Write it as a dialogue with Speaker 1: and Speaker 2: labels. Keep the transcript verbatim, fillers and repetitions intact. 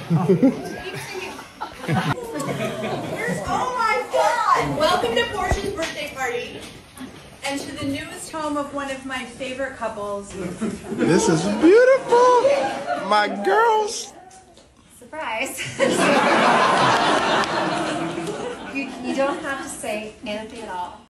Speaker 1: Oh my God! Welcome to Portia's birthday party and to the newest home of one of my favorite couples.
Speaker 2: This is beautiful! My girls!
Speaker 3: Surprise! you, you don't have to say anything at all.